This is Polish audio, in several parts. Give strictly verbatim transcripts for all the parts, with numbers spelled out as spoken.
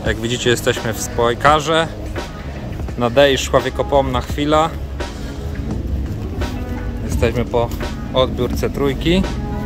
Jak widzicie, jesteśmy w Spojkarze. Nadejszła wiekopomna chwila. Jesteśmy po odbiórce trójki.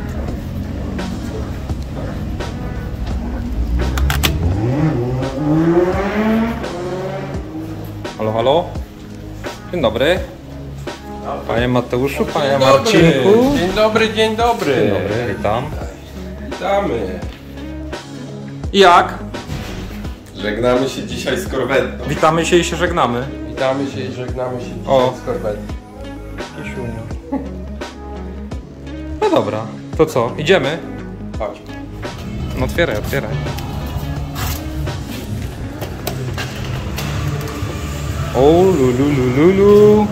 Halo, halo. Dzień dobry. Panie Mateuszu, panie Dzień Marcinku. Dobry. Dzień dobry, dzień dobry. Dzień dobry, witam. Witamy. Jak? Żegnamy się dzisiaj z korwetą. Witamy się i się żegnamy. Witamy się i żegnamy się dzisiaj O. z korwetą. Kisiuniu. No dobra, to co? Idziemy? Chodź. No otwieraj, otwieraj. O, lulu, lulu, lulu.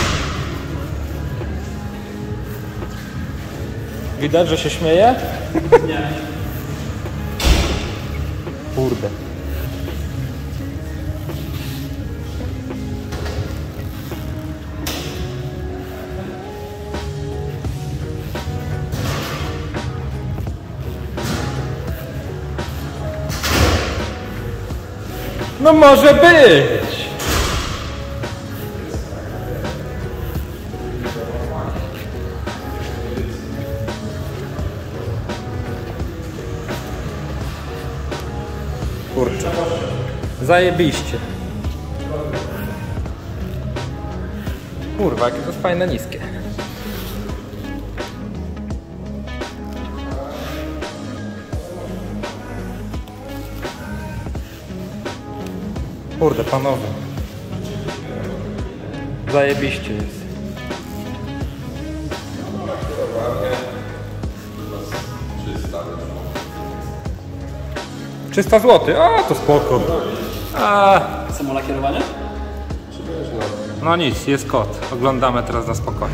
Widać, że się śmieje? Nie. Kurde. No może być! Kurczę. Zajebiście. Kurwa, jakie to jest fajne niskie. Kurde, panowie. Zajebiście jest. trzysta złotych, a to spoko. A, Samo lakierowanie? no nic, jest kod. Oglądamy teraz na spokojnie.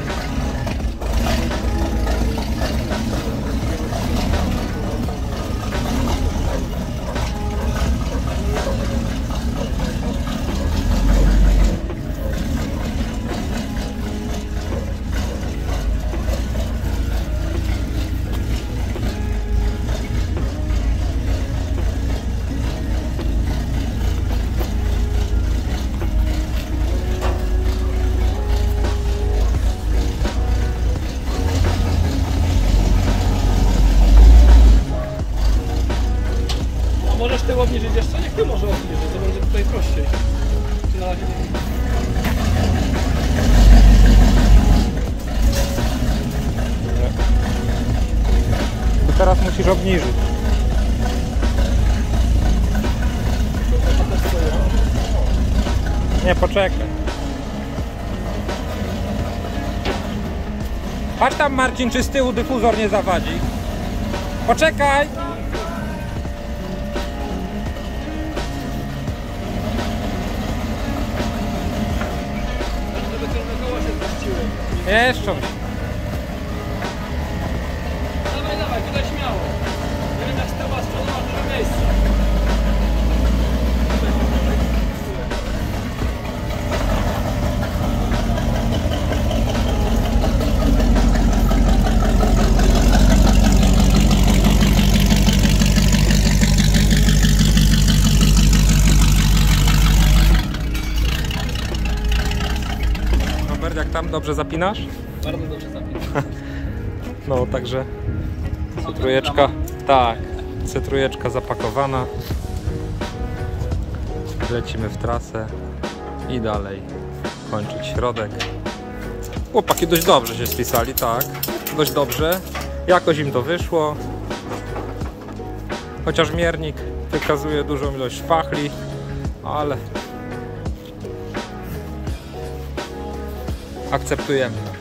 Możesz ty obniżyć jeszcze? Niech ty może obniżyć, to będzie tutaj prościej. Czy na razie nie? To teraz musisz obniżyć. Nie, poczekaj. Patrz tam, Marcin, czy z tyłu dyfuzor nie zawadzi. Poczekaj! Żeby tylne koła się puściły. Jeszcze. Dawaj, dawaj, tutaj śmiało. Nie wiem jak z tyłu, z przodu masz dużo miejsca. Robert, jak tam dobrze zapinasz? Bardzo dobrze zapinam. No, także cytrujeczka, tak, cytrujeczka zapakowana. Lecimy w trasę i dalej kończyć środek. Chłopaki dość dobrze się spisali, tak, dość dobrze. Jakoś im to wyszło. Chociaż miernik wykazuje dużą ilość szpachli, ale akceptujemy.